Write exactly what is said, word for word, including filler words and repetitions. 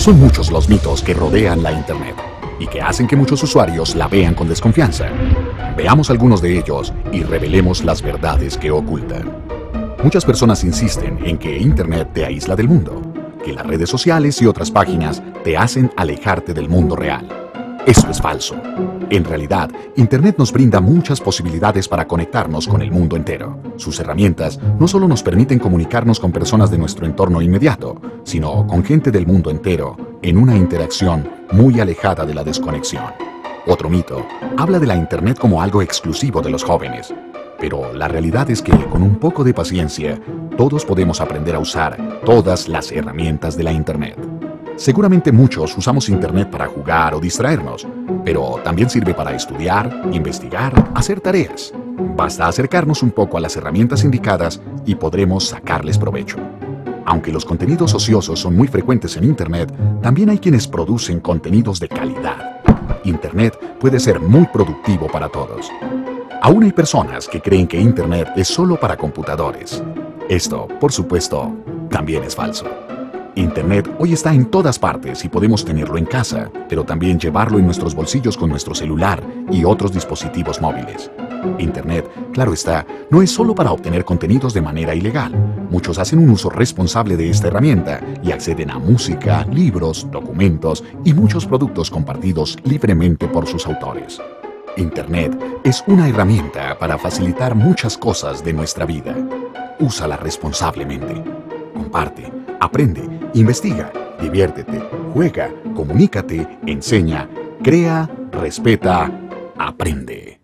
Son muchos los mitos que rodean la Internet y que hacen que muchos usuarios la vean con desconfianza. Veamos algunos de ellos y revelemos las verdades que ocultan. Muchas personas insisten en que Internet te aísla del mundo, que las redes sociales y otras páginas te hacen alejarte del mundo real. Eso es falso. En realidad, Internet nos brinda muchas posibilidades para conectarnos con el mundo entero. Sus herramientas no solo nos permiten comunicarnos con personas de nuestro entorno inmediato, sino con gente del mundo entero, en una interacción muy alejada de la desconexión. Otro mito habla de la Internet como algo exclusivo de los jóvenes. Pero la realidad es que, con un poco de paciencia, todos podemos aprender a usar todas las herramientas de la Internet. Seguramente muchos usamos Internet para jugar o distraernos, pero también sirve para estudiar, investigar, hacer tareas. Basta acercarnos un poco a las herramientas indicadas y podremos sacarles provecho. Aunque los contenidos ociosos son muy frecuentes en Internet, también hay quienes producen contenidos de calidad. Internet puede ser muy productivo para todos. Aún hay personas que creen que Internet es solo para computadores. Esto, por supuesto, también es falso. Internet hoy está en todas partes y podemos tenerlo en casa, pero también llevarlo en nuestros bolsillos con nuestro celular y otros dispositivos móviles. Internet, claro está, no es solo para obtener contenidos de manera ilegal. Muchos hacen un uso responsable de esta herramienta y acceden a música, libros, documentos y muchos productos compartidos libremente por sus autores. Internet es una herramienta para facilitar muchas cosas de nuestra vida. Úsala responsablemente. Comparte, aprende, investiga, diviértete, juega, comunícate, enseña, crea, respeta, aprende.